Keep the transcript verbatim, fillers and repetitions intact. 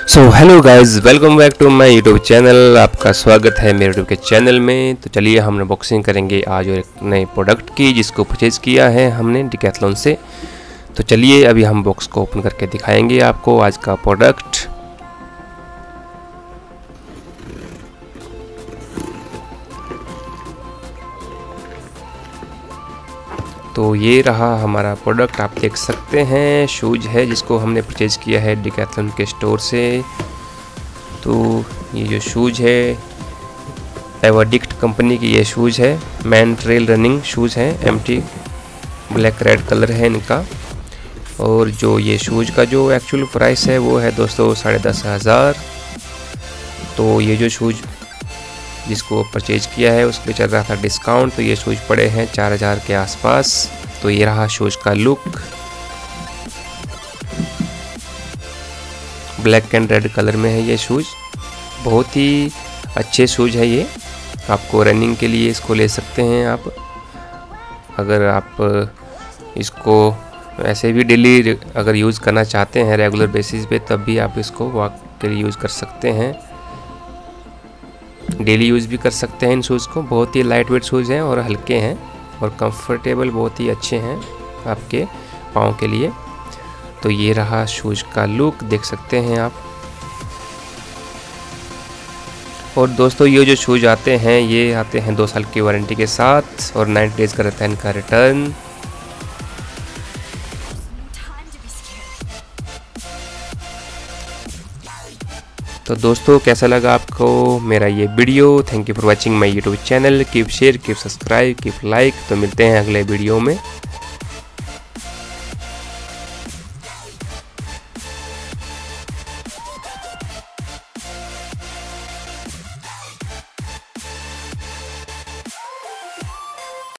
So hello guys, welcome back to my YouTube channel. आपका स्वागत है मेरे यूट्यूब के चैनल में। तो चलिए हम अनबॉक्सिंग करेंगे आज एक नए प्रोडक्ट की, जिसको परचेज़ किया है हमने डिकैथलॉन से। तो चलिए अभी हम बॉक्स को ओपन करके दिखाएंगे आपको आज का प्रोडक्ट। तो ये रहा हमारा प्रोडक्ट, आप देख सकते हैं शूज़ है जिसको हमने परचेज़ किया है डिकैथलॉन के स्टोर से। तो ये जो शूज़ है एवर्डिक्ट कंपनी की ये शूज़ है, मैन ट्रेल रनिंग शूज़ हैं, एम्प्टी ब्लैक रेड कलर है इनका। और जो ये शूज़ का जो एक्चुअल प्राइस है वो है दोस्तों साढ़े दस हज़ार। तो ये जो शूज़ जिसको परचेज किया है उस पर चल रहा था डिस्काउंट, तो ये शूज़ पड़े हैं चार हज़ार के आसपास। तो ये रहा शूज़ का look, black and red colour में है ये शूज़। बहुत ही अच्छे शूज़ है ये, आपको रनिंग के लिए इसको ले सकते हैं आप। अगर आप इसको ऐसे भी डेली अगर यूज़ करना चाहते हैं रेगुलर बेसिस पे, तब भी आप इसको वॉक के लिए यूज़ कर सकते हैं, डेली यूज़ भी कर सकते हैं इन शूज़ को। बहुत ही लाइट वेट शूज़ हैं और हल्के हैं और कंफर्टेबल बहुत ही अच्छे हैं आपके पाँव के लिए। तो ये रहा शूज़ का लुक, देख सकते हैं आप। और दोस्तों ये जो शूज़ आते हैं ये आते हैं दो साल की वारंटी के साथ और नाइन डेज़ का रहता है इनका रिटर्न। तो दोस्तों कैसा लगा आपको मेरा ये video? Thank you for watching my YouTube channel. Keep share, keep subscribe, keep like. तो मिलते हैं अगले वीडियो में।